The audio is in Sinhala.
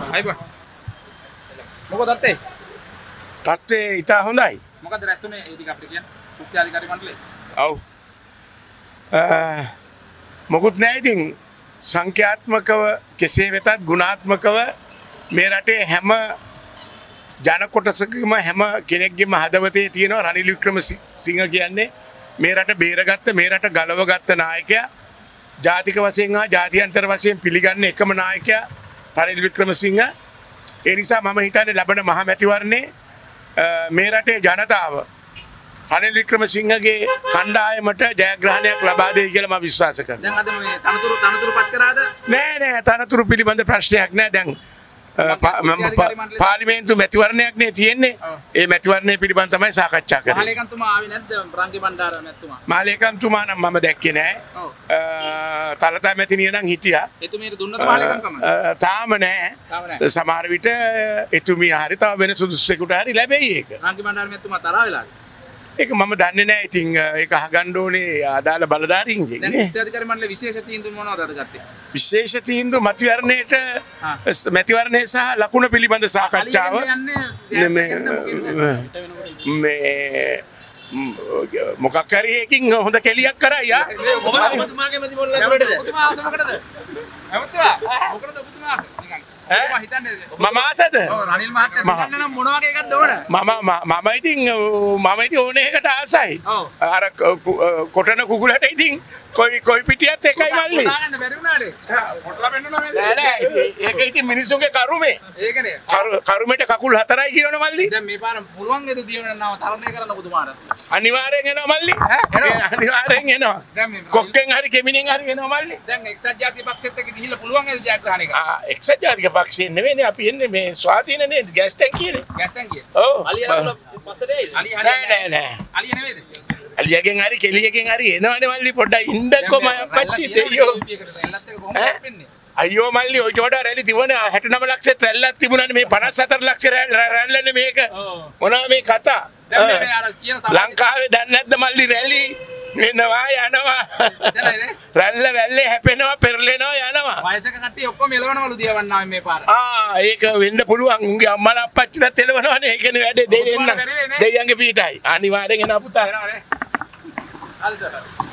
අයිබෝ. මොකද අත්තේ? තත්ත්වය ඉතා හොඳයි. මොකද රැස්ුනේ ඒ ටික අපිට කියන්න. කුක්තියාධිකාරී මණ්ඩලේ. ඔව්. මොකුත් නෑ ඉතින් සංඛ්‍යාත්මකව කෙසේ වෙතත් ගුණාත්මකව මේ රටේ හැම ජන කොටසකම හැම කෙනෙක්ගේම හදවතේ තියෙනවා රනිල් වික්‍රමසිංහ කියන්නේ මේ රට බේරගත්ත මේ රට ගලවගත්ත නායකයා. ජාතික වශයෙන් හා ජාත්‍යන්තර වශයෙන් පිළිගන්න එකම නායකයා රනිල් වික්‍රමසිංහ. ඒ නිසා මම හිතන්නේ ලබන මහ මැතිවරණේ මේ රටේ ජනතාව රනිල් වික්‍රමසිංහගේ කණ්ඩායමට ජයග්‍රහණයක් ලබා දෙයි කියලා මම විශ්වාස කරනවා. දැන් අද මේ තනතුරු පත් කරාද? නෑ තනතුරු පිළිබඳ ප්‍රශ්නයක් නෑ. දැන් පාර්ලිමේන්තු මැතිවරණයක් නේ තියෙන්නේ. ඒ මැතිවරණය පිළිබඳ තමයි සාකච්ඡා කරන්නේ. මහලේකම්තුමා ආවේ නැද්ද? රංගි බණ්ඩාර මැතිතුමා. මහලේකම්තුමා නම් මම දැක්කේ නෑ. තලතා මැතිනිය නම් හිටියා. එතුමියට දුන්නද මහලේකම්කම? තාම නෑ. සමහර විට එතුමිය හරි තව වෙන සුදුසුසෙකුට හරි ලැබෙයි ඒක. රංගි බණ්ඩාර මැතිතුමා තරහ වෙලාද? ඒක මම දන්නේ නැහැ. ඉතින් ඒක අහගන්න ඕනේ අදාළ බලධාරීන්ගෙන් නේ. කුක්තියාධිකාරී මණ්ඩලයේ විශේෂ තීන්දුව මොනවද අද ගත්තේ? විශේෂ තීන්දුව මැතිවරණයේ සහ ලකුණ පිළිබඳ සාකච්ඡාව මේ මොකක් හරි එකකින් හොඳ කෙලියක් කරා යා. ඔබතුමාගේ මැති මොන ලකුණටද? ඔබතුමා ආස මොකටද? ඔබතුමා මොකටද ඔබතුමා ආස? මම ආසද? ඔව් රනිල් මහත්තයා හිතන්නේ නම් මොන වගේ එකක්ද ඕන? මම ඉතින් ඕනේ එකට ආසයි. අර කොටන කුකුලට ඉතින් කොයි පිටියත් එකයි මල්ලි. දාගන්න බැරි වුණානේ. කොටලා වෙන්නුනා මේ. නෑ ඒක ඉතින් මිනිසුන්ගේ කරුමේ. ඒකනේ. කරුමෙට කකුල් 4යි කියනවනේ මල්ලි. දැන් මේ පාර පුළුවන් වේද දියවෙනව තරණය කරන්න ඔබතුමාට? අනිවාර්යෙන් එනවා මල්ලි. අනිවාර්යෙන් එනවා. කොක්කෙන් හරි කෙමිනෙන් හරි එනවා මල්ලි. දැන් එක්සත් ජාතික පක්ෂෙත් එක්ක ගිහිල්ලා පුළුවන් වේද ජයග්‍රහණය කරන්න? එක්සත් ජාතික පක්ෂයෙන් නෙවෙයිනේ අපි එන්නේ මේ ස්වාධීන නේද ගෑස් ටැංකියනේ. ගෑස් ටැංකිය. ඔව්. අලියලා පස්සට එයි. නෑ. අලිය නෙවෙයිද? අලියගෙන් හරි කෙලියගෙන් හරි එනවනේ මල්ලි පොඩ්ඩක් ඉන්නකෝ මම පච්චි දෙයියෝ. අයියෝ මල්ලි ඔයිට වඩා රැලි තිබුණේ 69 ලක්ෂෙත් රැල්ලක් තිබුණානේ මේ 54 ලක්ෂ රැල්ලනේ මේක. මොනවා මේ කතා? ලංකාවේ දැන් නැද්ද මල්ලි රැලි? එනවා යනවා. රැල්ල වැල්ලේ හැපෙනවා පෙරලෙනවා යනවා. වයසක කට්ටිය ඔක්කොම එලවනවලු දියවන්නාවේ මේ පාර. ඒක වෙන්න පුළුවන්. උන්ගේ අම්මලා අප්පච්චිලත් එලවනවනේ. ඒකනේ වැඩේ දෙන්න. දෙයියන්ගේ පීටයි. අනිවාර්යෙන් එනවා පුතා. හරි සර්.